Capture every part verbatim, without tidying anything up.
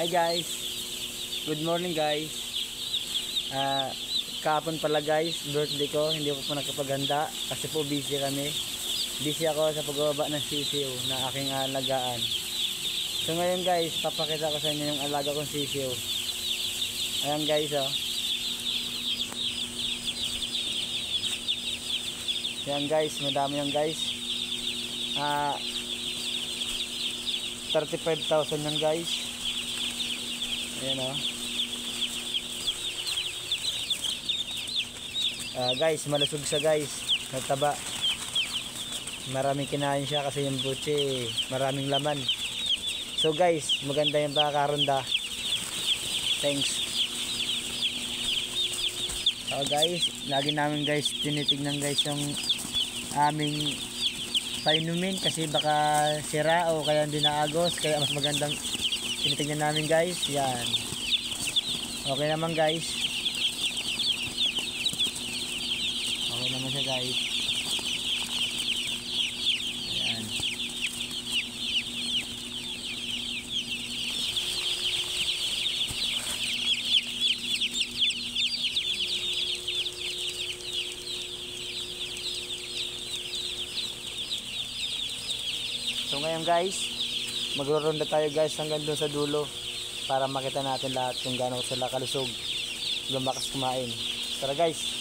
Hi guys, good morning guys. uh, Kahapon pala guys, birthday ko. Hindi ko po nakapaghanda kasi po busy kami. Busy ako sa pagbababa ng sisiw na aking alagaan. So ngayon guys, papakita ko sa inyo yung alaga kong sisiw. Ayan guys, oh. Ayan guys, madami yan guys. Ah, thirty-five thousand yan guys. Ayan, oh. Uh, guys, malusog siya guys. Nagtaba. Maraming kinain siya kasi yung butsi maraming laman. So guys, maganda yung pagkakaronda. Thanks. So guys, lagi namin guys tinitignan guys yung aming painumin kasi baka sira o kaya hindi naagos. Kaya mas magandang tinitignan namin guys. Yan. Okay naman guys. Okay naman siya guys. Ayan. So ngayon guys, magro-ronda tayo guys hanggang doon sa dulo para makita natin lahat kung gaano sila kalusog, lumakas kumain. Tara guys.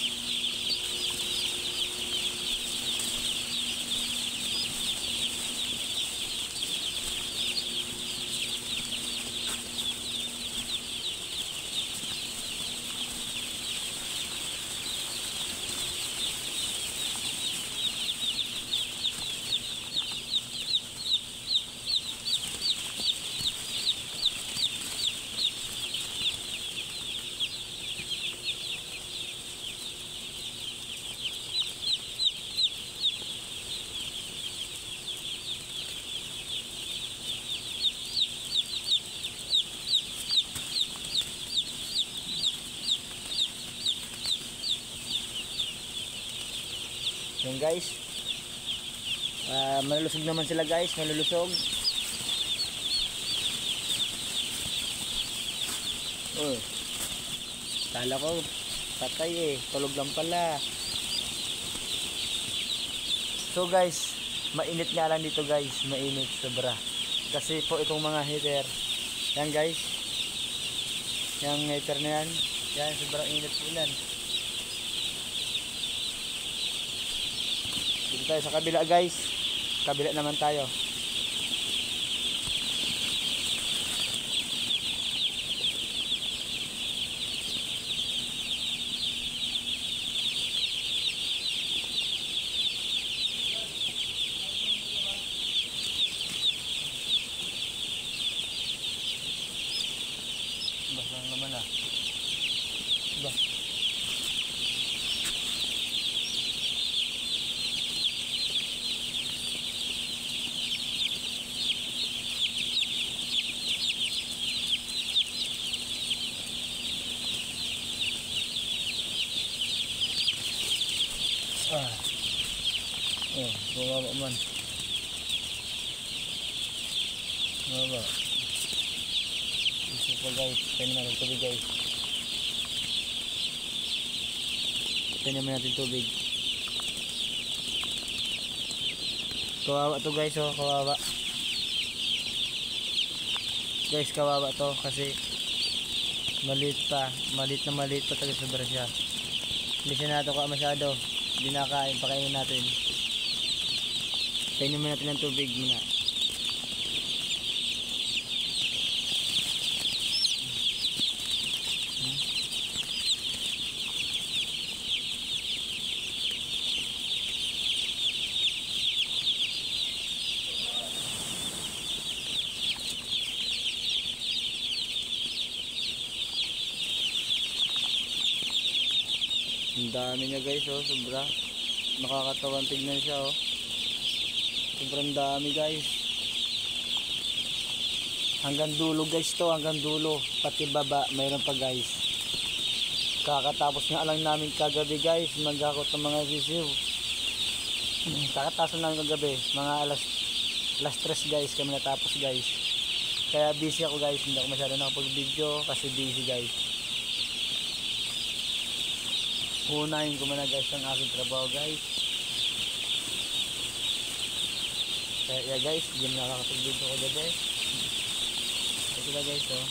Yung guys, uh, malulusog naman sila guys, malulusog. Oh, kala ko patay eh, tulog lang pala. So guys, mainit nga lang dito guys, mainit sobra. Kasi po itong mga heater, yan guys, yung heater na yan, yan sobrang init po yan. Dito tayo sa kabila guys. Kabila naman tayo. Basta lang naman ah. Ba. Ah. Oh, bawa man. Bawa. Ito pa guys, kainin natin tubig guys. Kainin natin tubig. Kawawa to guys, oh, kawawa. Guys, kawawa to kasi maliit pa, maliit na maliit pa talaga sobra siya. Hindi siya natuka masyado. Hindi nakain, pakainin natin. Kainin mo natin ng tubig muna. Hmm? Ang dami niya guys, oh, sobra. Nakakatawan tignan siya, oh. Sobrang dami guys. Hanggang dulo guys to, hanggang dulo. Pati baba, mayroon pa guys. Kakatapos nga lang namin kagabi guys, maghakot ng mga sisiw. Kakatapos namin kagabi, mga alas alas tres guys kami natapos guys. Kaya busy ako guys, hindi ako masyado nakapag-video kasi busy guys. Unahin ko muna guys ang aking trabaho guys. Kaya yeah, guys, hindi na nakakapag-video ko gabi. Ito na guys oh.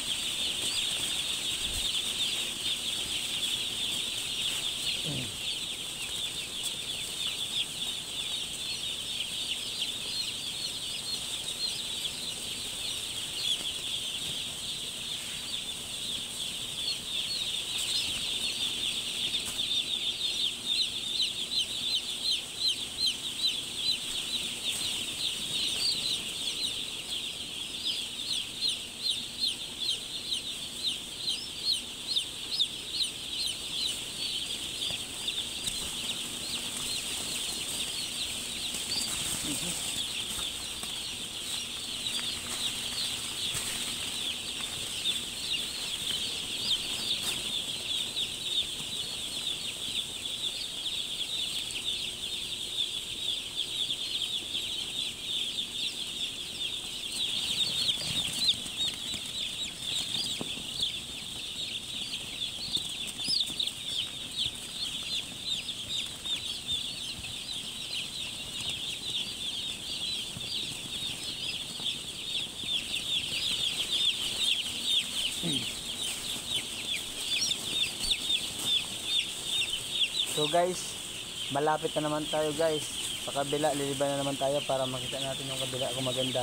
So guys, malapit na naman tayo guys sa kabila. Liliban na naman tayo para makita natin yung kabila kung maganda.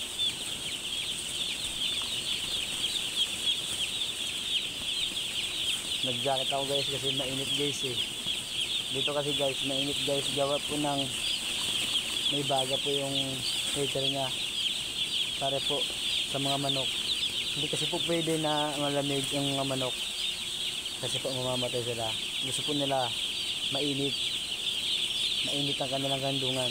Nag-jacket ako guys kasi mainit guys eh. Dito kasi guys mainit guys, gawa po ng may baga po yung heater niya para po sa mga manok. Hindi kasi po pwede na malamig yung mga manok kasi po mamamatay sila. Gusto po nila mainit mainit ang kanilang kandungan.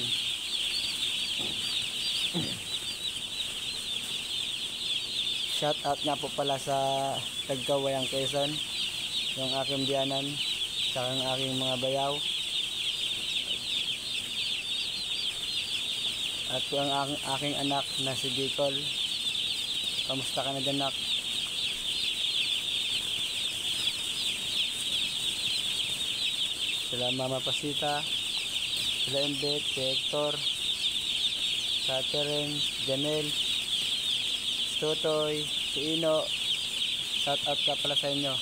Shout out nga po pala sa Tagkawayang Quezon, yung aking biyanan saka ang aking mga bayaw, at po ang aking, aking anak na si Bicol. Kamusta ka na dyan, nak? Sila Mama Pasita, sila Embet, si Hector, Catherine, Janelle, Tutoy, si Ino. Shout out ka pala sa inyo.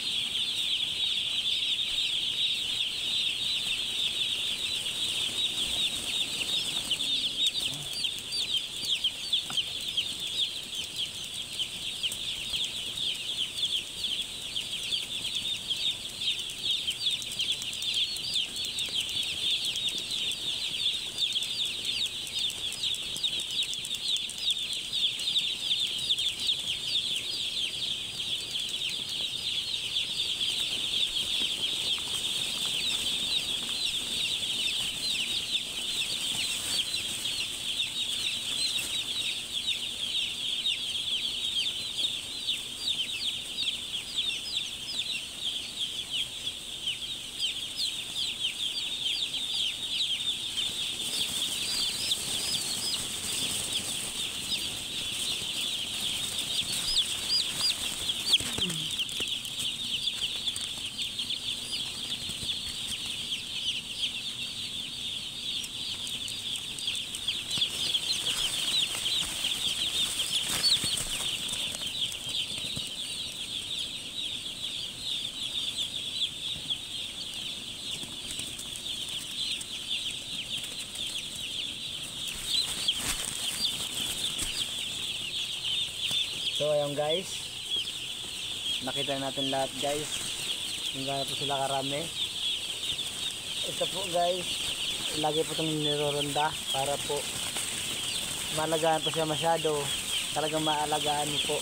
So ayun guys, nakita natin lahat guys kung gaano po sila karami. Ito po guys, lagi po itong niroronda para po maalagaan po siya masyado. Talagang maalagaan mo po.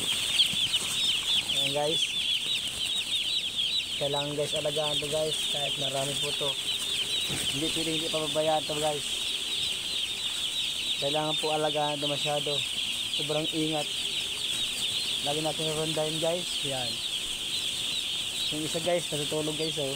Ayun guys, kailangan guys alagaan to guys kahit marami po to. Hindi pwede hindi pababayaan to guys. Kailangan po alagaan to masyado. Sobrang ingat. Lagi natin rondahin guys. Yan. Yung isa guys, natutulog guys oh.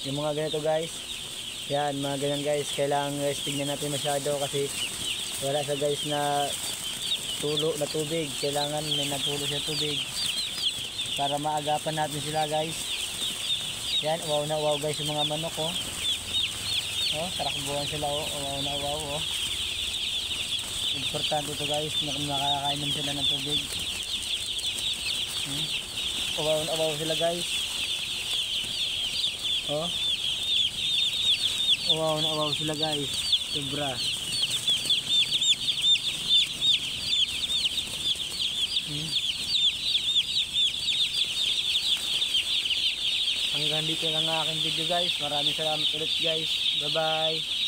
Yung mga ganito guys. Yan, mga ganyan guys. Kailangan guys, tignan natin masyado kasi wala sa guys na tulo na tubig. Kailangan may natulo siya tubig para maagapan natin sila guys. Yan, wow na wow guys yung mga manok oh. Oh, tarakbuhan sila oh. Wow na wow oh. Importante ito guys na makakainom sila ng tubig. Hmm. Wow na wow sila guys. Oh. Wow na wow sila guys. Sobra. Hmm. Hanggang dito lang ang aking video guys. Maraming salamat ulit guys. Bye bye.